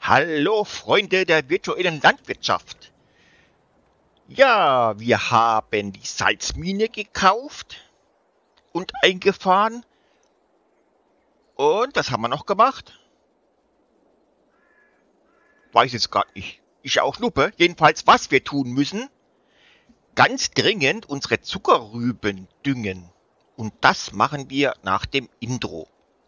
Hallo Freunde der virtuellen Landwirtschaft. Ja, wir haben die Salzmine gekauft und eingefahren. Und was haben wir noch gemacht? Weiß jetzt gar nicht. Ich auch Schnuppe. Jedenfalls, was wir tun müssen, ganz dringend unsere Zuckerrüben düngen. Und das machen wir nach dem Intro.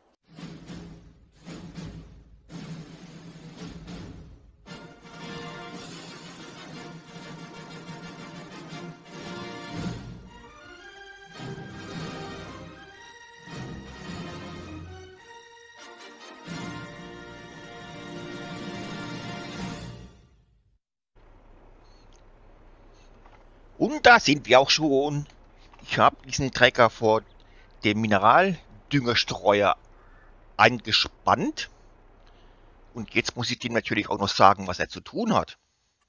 Und da sind wir auch schon. Ich habe diesen Trecker vor dem Mineraldüngerstreuer angespannt. Und jetzt muss ich dem natürlich auch noch sagen, was er zu tun hat.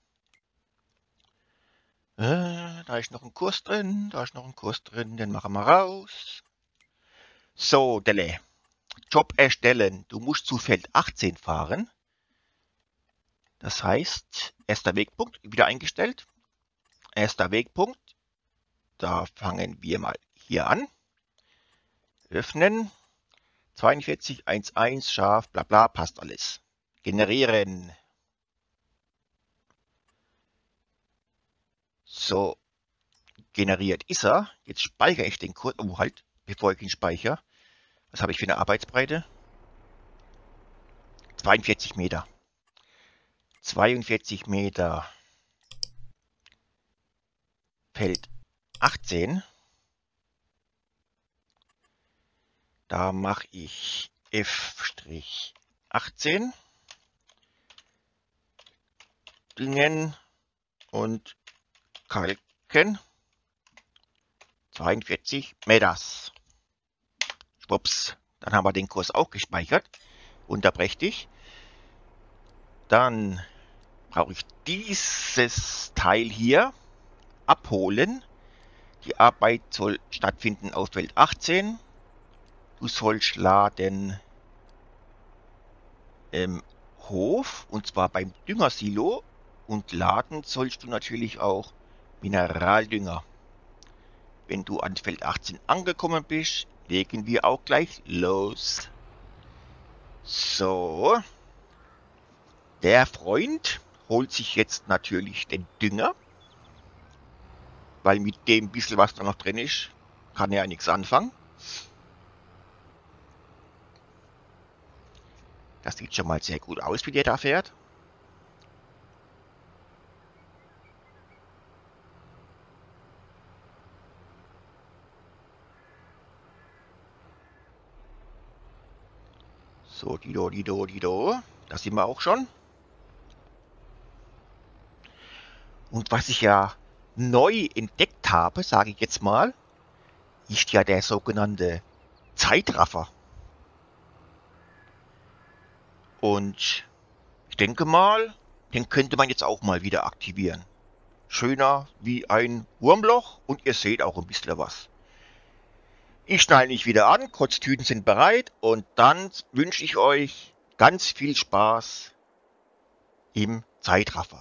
Da ist noch ein Kurs drin, den machen wir raus. So, Delle. Job erstellen. Du musst zu Feld 18 fahren. Das heißt, erster Wegpunkt wieder eingestellt. Erster Wegpunkt. Da fangen wir mal hier an. Öffnen. 42.11 scharf, bla bla, passt alles. Generieren. So. Generiert ist er. Jetzt speichere ich den Kurs. Oh, halt, bevor ich ihn speichere. Was habe ich für eine Arbeitsbreite? 42 Meter. 42 Meter. Feld 18. Da mache ich F'18. Düngen und kalken. 42 Meters. Schwupps. Dann haben wir den Kurs auch gespeichert. Wunderprächtig. Dann brauche ich dieses Teil hier abholen. Die Arbeit soll stattfinden auf Feld 18. Du sollst laden im Hof, und zwar beim Düngersilo. Und laden sollst du natürlich auch Mineraldünger. Wenn du an Feld 18 angekommen bist, legen wir auch gleich los. So. Der Freund holt sich jetzt natürlich den Dünger. Weil mit dem bisschen, was da noch drin ist, kann er ja nichts anfangen. Das sieht schon mal sehr gut aus, wie der da fährt. So, Dido. Da sind wir auch schon. Und was ich ja neu entdeckt habe, sage ich jetzt mal, ist ja der sogenannte Zeitraffer. Und ich denke mal, den könnte man jetzt auch mal wieder aktivieren. Schöner wie ein Wurmloch und ihr seht auch ein bisschen was. Ich schneide mich wieder an, Kotztüten sind bereit und dann wünsche ich euch ganz viel Spaß im Zeitraffer.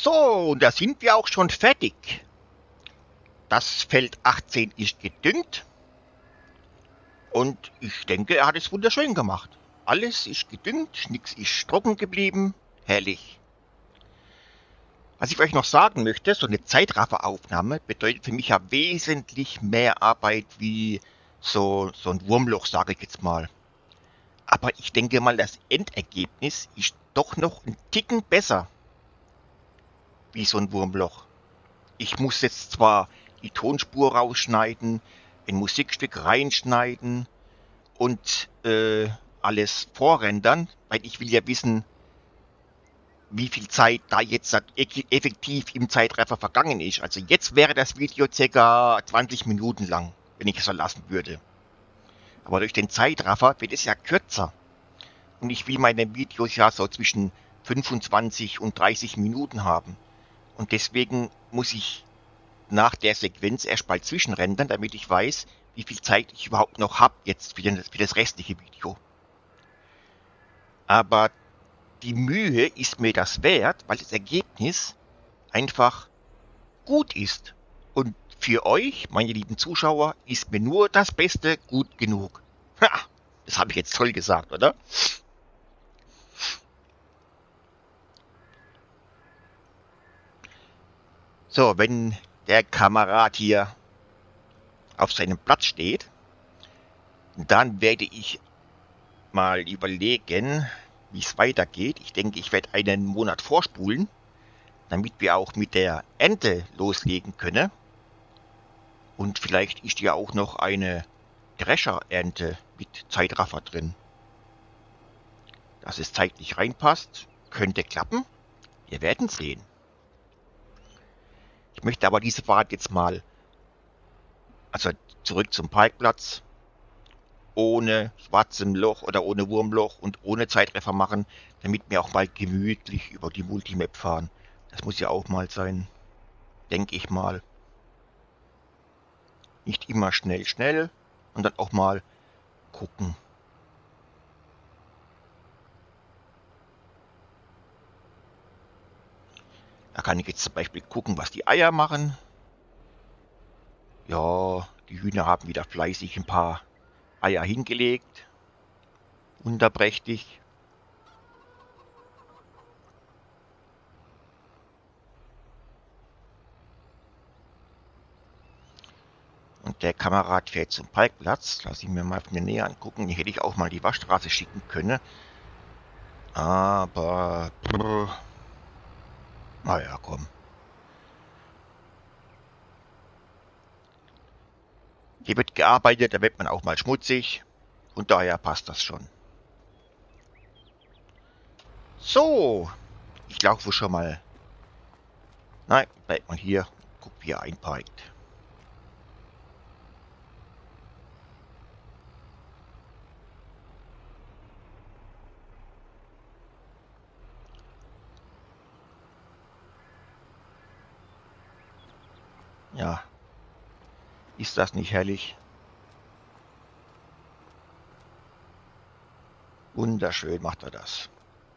So, und da sind wir auch schon fertig. Das Feld 18 ist gedüngt. Und ich denke, er hat es wunderschön gemacht. Alles ist gedüngt, nichts ist trocken geblieben. Herrlich. Was ich euch noch sagen möchte, so eine Zeitrafferaufnahme bedeutet für mich ja wesentlich mehr Arbeit wie so ein Wurmloch, sage ich jetzt mal. Aber ich denke mal, das Endergebnis ist doch noch ein Ticken besser wie so ein Wurmloch. Ich muss jetzt zwar die Tonspur rausschneiden, ein Musikstück reinschneiden und alles vorrendern, weil ich will ja wissen, wie viel Zeit da jetzt effektiv im Zeitraffer vergangen ist. Also jetzt wäre das Video ca. 20 Minuten lang, wenn ich es so lassen würde. Aber durch den Zeitraffer wird es ja kürzer. Und ich will meine Videos ja so zwischen 25 und 30 Minuten haben. Und deswegen muss ich nach der Sequenz erst mal zwischenrendern, damit ich weiß, wie viel Zeit ich überhaupt noch habe jetzt für das restliche Video. Aber die Mühe ist mir das wert, weil das Ergebnis einfach gut ist. Und für euch, meine lieben Zuschauer, ist mir nur das Beste gut genug. Ha, das habe ich jetzt toll gesagt, oder? So, wenn der Kamerad hier auf seinem Platz steht, dann werde ich mal überlegen, wie es weitergeht. Ich denke, ich werde einen Monat vorspulen, damit wir auch mit der Ente loslegen können. Und vielleicht ist ja auch noch eine Drescherente mit Zeitraffer drin. Dass es zeitlich reinpasst, könnte klappen. Wir werden sehen. Ich möchte aber diese Fahrt jetzt mal, also zurück zum Parkplatz, ohne schwarzem Loch oder ohne Wurmloch und ohne Zeitraffer machen, damit wir auch mal gemütlich über die Multimap fahren. Das muss ja auch mal sein, denke ich mal. Nicht immer schnell und dann auch mal gucken. Da kann ich jetzt zum Beispiel gucken, was die Eier machen. Ja, die Hühner haben wieder fleißig ein paar Eier hingelegt. Wunderprächtig. Und der Kamerad fährt zum Parkplatz. Lass ich mir mal von der Nähe angucken. Hier hätte ich auch mal die Waschstraße schicken können. Aber... naja, komm. Hier wird gearbeitet, da wird man auch mal schmutzig. Und daher passt das schon. So. Ich laufe schon mal. Nein, bleibt mal hier. Guck, wie er einparkt. Ja. Ist das nicht herrlich? Wunderschön macht er das.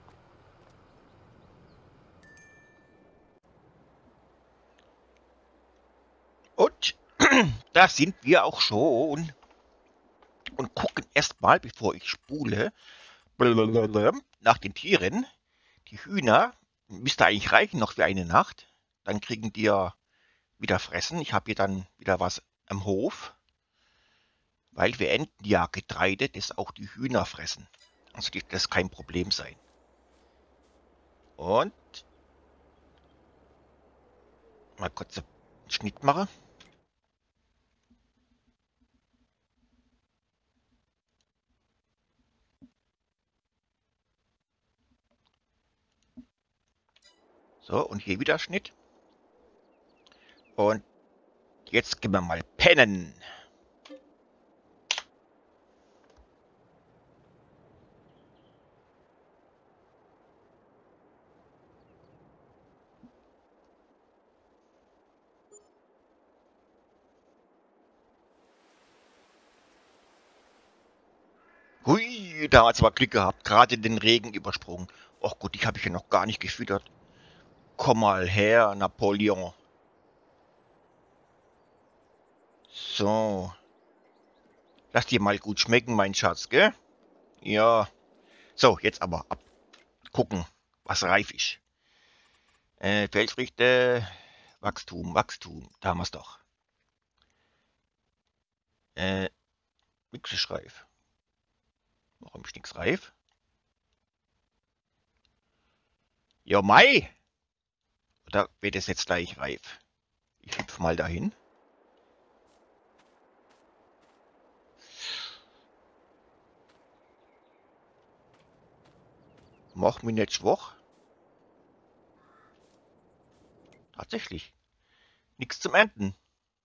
Und da sind wir auch schon. Und gucken erstmal, bevor ich spule, nach den Tieren. Die Hühner müsste eigentlich reichen noch für eine Nacht. Dann kriegen die ja wieder fressen. Ich habe hier dann wieder was am Hof. Weil wir ernten ja Getreide, das auch die Hühner fressen. Also dürfte das kein Problem sein. Und mal kurz einen Schnitt machen. So, und hier wieder Schnitt. Und jetzt gehen wir mal pennen. Hui, da hat es aber Glück gehabt. Gerade den Regen übersprungen. Och gut, die habe ich ja noch gar nicht gefüttert. komm mal her, Napoleon. So. Lass dir mal gut schmecken, mein Schatz, gell? Ja. So, jetzt aber abgucken, was reif ist. Feldfrüchte, Wachstum, Wachstum. Da haben wir es doch. Nix ist reif. Warum ist nichts reif? Ja, Mai! Oder wird es jetzt gleich reif? Ich hüpfe mal dahin. Mach mich nicht schwach. Tatsächlich. Nichts zum Ernten.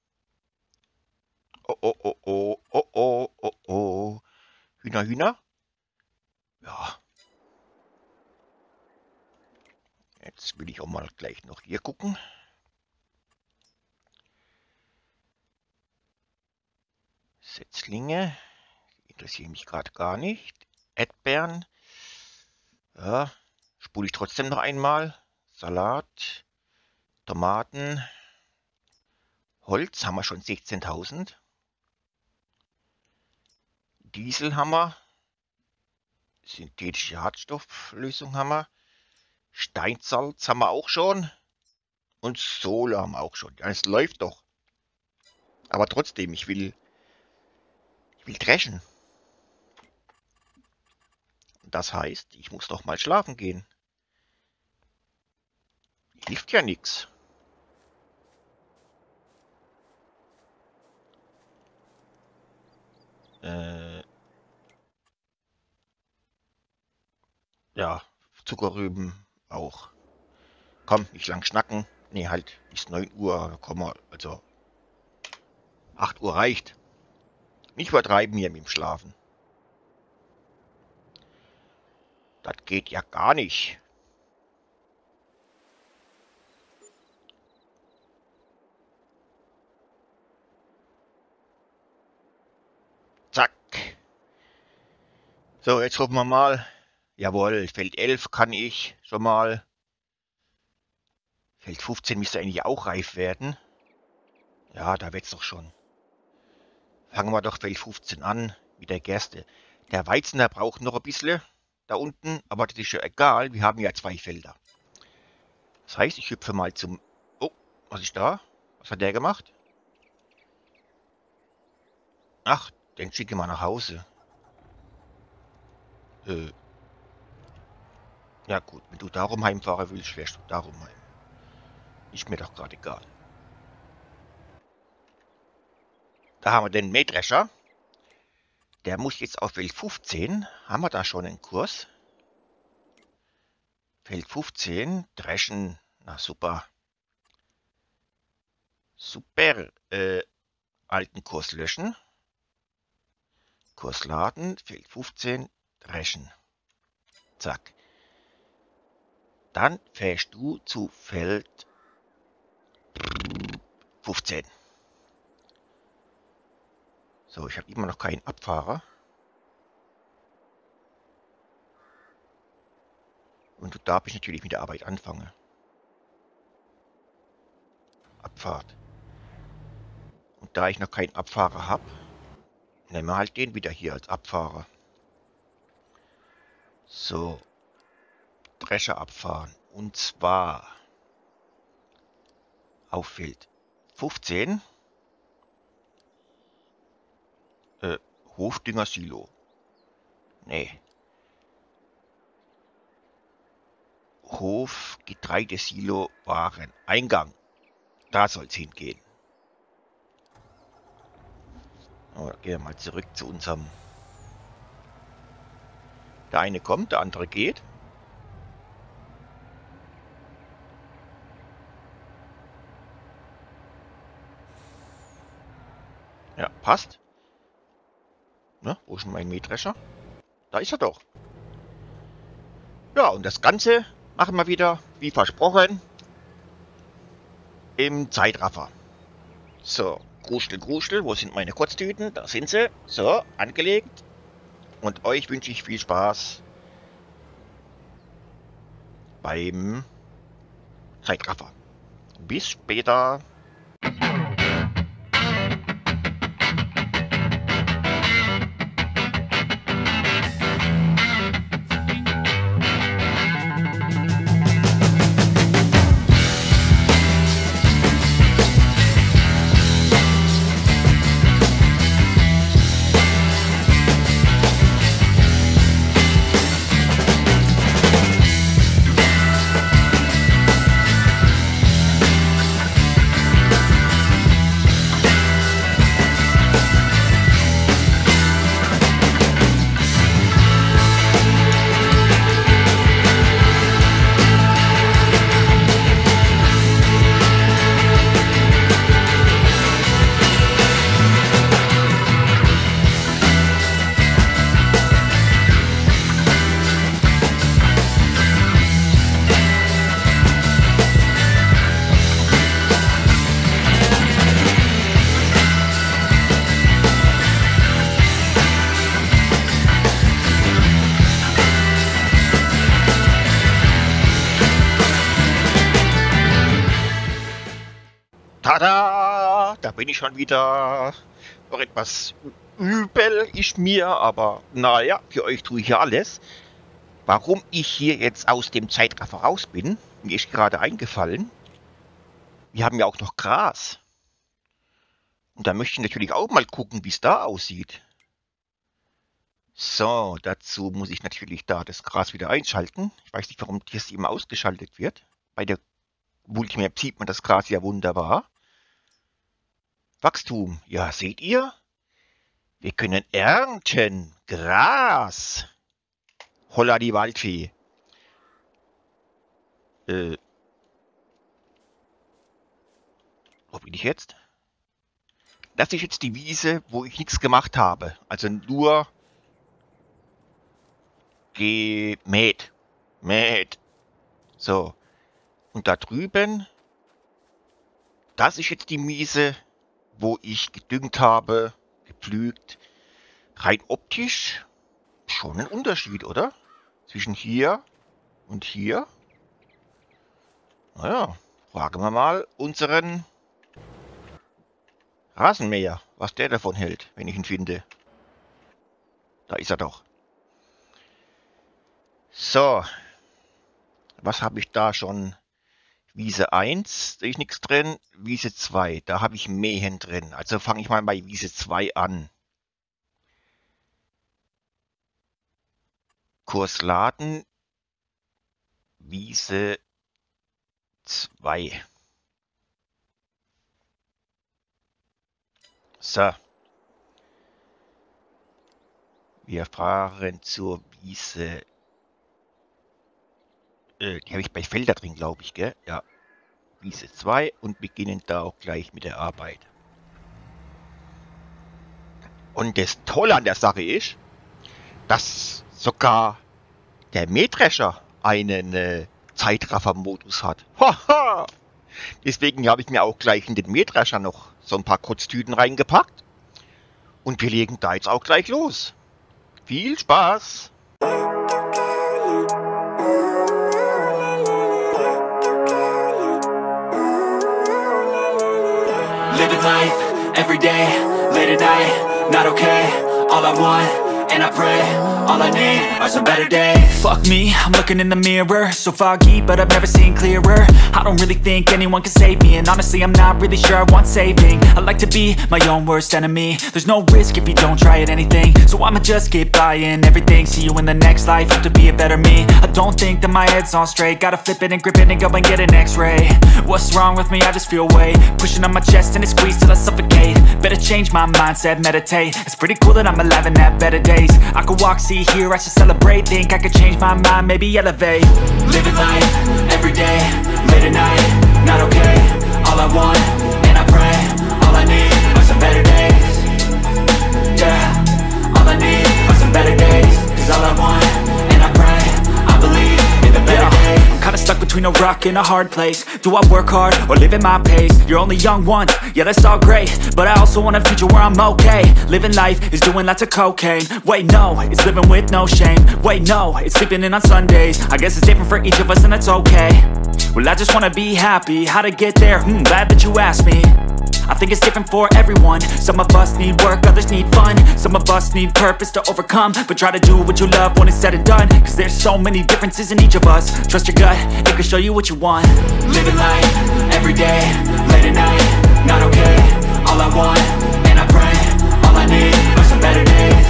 Oh, oh, oh, oh, oh, oh, oh, oh. Hühner, Hühner. Ja. Jetzt will ich auch mal gleich noch hier gucken. Setzlinge. Interessieren mich gerade gar nicht. Erdbeeren. Ja. Spule ich trotzdem noch einmal. Salat. Tomaten. Holz haben wir schon 16.000. Diesel haben wir. Synthetische Hartstofflösung haben wir. Steinsalz haben wir auch schon. Und Solar haben wir auch schon. Ja, es läuft doch. Aber trotzdem, ich will dreschen. Das heißt, ich muss noch mal schlafen gehen. Hilft ja nichts. Ja, Zuckerrüben auch. Komm, nicht lang schnacken. Nee, halt, bis 9 Uhr, komm mal, also 8 Uhr reicht. Nicht übertreiben hier mit dem Schlafen. Das geht ja gar nicht. Zack. So, jetzt hoffen wir mal. Jawohl, Feld 11 kann ich schon mal. Feld 15 müsste eigentlich auch reif werden. Ja, da wird's doch schon. Fangen wir doch Feld 15 an mit der Gerste. Der Weizen, der braucht noch ein bisschen da unten, aber das ist ja egal. Wir haben ja 2 Felder. Das heißt, ich hüpfe mal zum... Oh, was ist da? Was hat der gemacht? Ach, den schicke mal nach Hause. Ja gut, wenn du darum heimfahren willst, fährst du darum heim. Ist mir doch gerade egal. Da haben wir den Mähdrescher. Der muss jetzt auf Feld 15. Haben wir da schon einen Kurs? Feld 15, dreschen. Na super. Super. Alten Kurs löschen. Kurs laden. Feld 15, dreschen. Zack. Dann fährst du zu Feld 15. So, ich habe immer noch keinen Abfahrer. Und da darf ich natürlich mit der Arbeit anfangen. Abfahrt. Und da ich noch keinen Abfahrer habe, nehmen wir halt den wieder hier als Abfahrer. So. Drescher abfahren. Und zwar auf Feld 15. Hofdünger Silo. Nee. Hof Getreidesilo Waren Eingang. Da soll es hingehen. Oh, gehen wir mal zurück zu unserem. Der eine kommt, der andere geht. Ja, passt. Ne, wo ist denn mein Mähdrescher? Da ist er doch. Ja, und das Ganze machen wir wieder, wie versprochen, im Zeitraffer. So, Gruschel, Gruschel, wo sind meine Kurztüten? Da sind sie. So, angelegt. Und euch wünsche ich viel Spaß beim Zeitraffer. Bis später. Tada! Da bin ich schon wieder. Noch etwas übel ist mir, aber naja, für euch tue ich ja alles. Warum ich hier jetzt aus dem Zeitraffer raus bin, mir ist gerade eingefallen. Wir haben ja auch noch Gras. Und da möchte ich natürlich auch mal gucken, wie es da aussieht. So, dazu muss ich natürlich da das Gras wieder einschalten. Ich weiß nicht, warum das immer ausgeschaltet wird. Bei der Multimap sieht man das Gras ja wunderbar. Wachstum, ja, seht ihr? Wir können ernten. Gras. Holla die Waldfee. Wo bin ich jetzt? Das ist jetzt die Wiese, wo ich nichts gemacht habe. Also nur gemäht. Mäht. So. Und da drüben, das ist jetzt die Wiese, wo ich gedüngt habe, gepflügt. Rein optisch schon ein Unterschied, oder? Zwischen hier und hier. Naja, fragen wir mal unseren Rasenmäher, was der davon hält, wenn ich ihn finde. Da ist er doch. So. Was habe ich da schon? Wiese 1, da ist nichts drin. Wiese 2, da habe ich Mähen drin. Also fange ich mal bei Wiese 2 an. Kurs laden. Wiese 2. So. Wir fahren zur Wiese. Die habe ich bei Felder drin, glaube ich, gell? Ja. Wiese 2 und beginnen da auch gleich mit der Arbeit. Und das Tolle an der Sache ist, dass sogar der Mähdrescher einen Zeitraffer-Modus hat. Haha! Deswegen habe ich mir auch gleich in den Mähdrescher noch so ein paar Kotztüten reingepackt. Und wir legen da jetzt auch gleich los. Viel Spaß! Living life, every day, late at night, not okay. All I want, and I pray, all I need are some better days. Fuck me, I'm looking in the mirror, so foggy, but I've never seen clearer. I don't really think anyone can save me, and honestly I'm not really sure I want saving. I like to be my own worst enemy. There's no risk if you don't try at anything, so I'ma just keep buying everything. See you in the next life, have to be a better me. I don't think that my head's on straight, gotta flip it and grip it and go and get an x-ray. What's wrong with me? I just feel weight pushing on my chest and it squeezes till I suffocate. Better change my mindset, meditate. It's pretty cool that I'm alive and have better days. I could walk, see, hear, I should celebrate. Think I could change my mind, maybe elevate. Living life, every day, late at night, not okay. All I want, and I pray, all I need are some better days. Yeah, all I need are some better days. Cause all I want, and I pray, I believe in the better days. I'm kinda stuck between a rock and a hard place. Do I work hard or live at my pace? You're only young once, yeah that's all great, but I also want a future where I'm okay. Living life is doing lots of cocaine. Wait no, it's living with no shame. Wait no, it's sleeping in on Sundays. I guess it's different for each of us and that's okay. Well I just wanna be happy, how to get there? Glad that you asked me. I think it's different for everyone. Some of us need work, others need fun. Some of us need purpose to overcome. But try to do what you love when it's said and done, cause there's so many differences in each of us. Trust your gut, it can show you what you want. Living life, everyday, late at night, not okay. All I want, and I pray, all I need are some better days.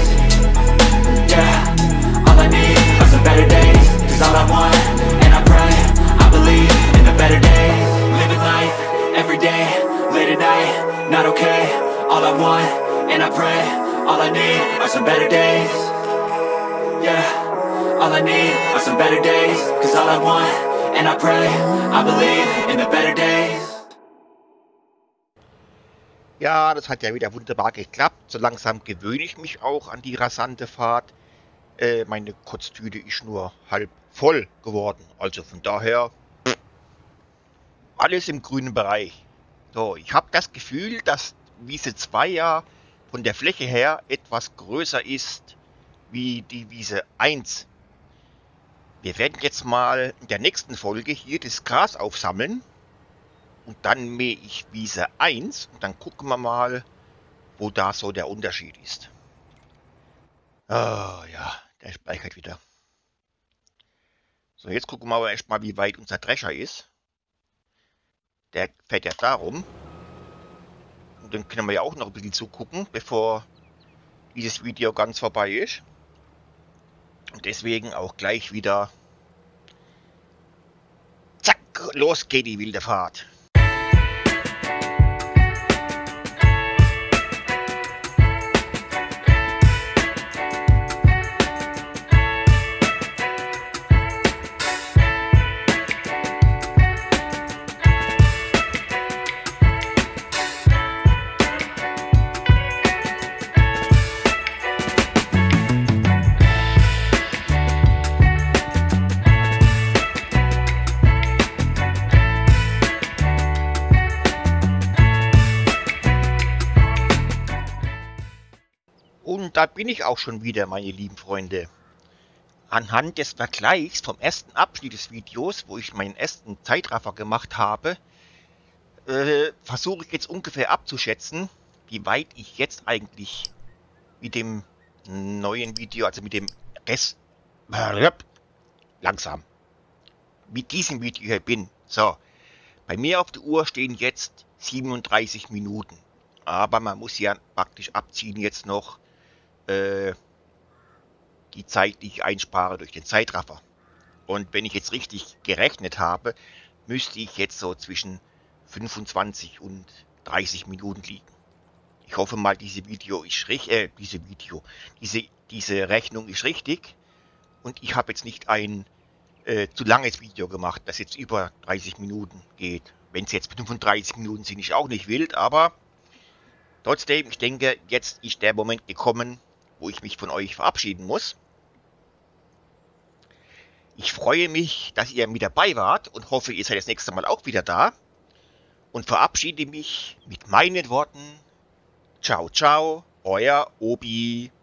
Yeah, all I need are some better days. Cause all I want, and I pray, I believe in the better days. Living life, everyday, late at night, not okay. All I want, and I pray, all I need are some better days. Yeah, all I need are some better days. Cause all I want, and I pray, I believe in the better days. Ja, das hat ja wieder wunderbar geklappt. So langsam gewöhne ich mich auch an die rasante Fahrt. Meine Kotztüte ist nur halb voll geworden. Also von daher alles im grünen Bereich. So, ich habe das Gefühl, dass Wiese 2 ja von der Fläche her etwas größer ist wie die Wiese 1. Wir werden jetzt mal in der nächsten Folge hier das Gras aufsammeln. Und dann mähe ich Wiese 1 und dann gucken wir mal, wo da so der Unterschied ist. Ah ja, der speichert wieder. So, jetzt gucken wir aber erstmal, wie weit unser Drescher ist. Der fährt ja darum. Und dann können wir ja auch noch ein bisschen zugucken, bevor dieses Video ganz vorbei ist. Und deswegen auch gleich wieder. Zack, los geht die wilde Fahrt. Und da bin ich auch schon wieder, meine lieben Freunde. Anhand des Vergleichs vom ersten Abschnitt des Videos, wo ich meinen ersten Zeitraffer gemacht habe, versuche ich jetzt ungefähr abzuschätzen, wie weit ich jetzt eigentlich mit dem neuen Video, also mit dem Rest, langsam, mit diesem Video hier bin. So, bei mir auf der Uhr stehen jetzt 37 Minuten. Aber man muss ja praktisch abziehen jetzt noch die Zeit, die ich einspare durch den Zeitraffer. Und wenn ich jetzt richtig gerechnet habe, müsste ich jetzt so zwischen 25 und 30 Minuten liegen. Ich hoffe mal, diese Rechnung ist richtig. Und ich habe jetzt nicht ein zu langes Video gemacht, das jetzt über 30 Minuten geht. Wenn es jetzt 35 Minuten sind, ist auch nicht wild, aber trotzdem, ich denke, jetzt ist der Moment gekommen, wo ich mich von euch verabschieden muss. Ich freue mich, dass ihr mit dabei wart und hoffe, ihr seid das nächste Mal auch wieder da. Und verabschiede mich mit meinen Worten. Ciao, ciao, euer Obi.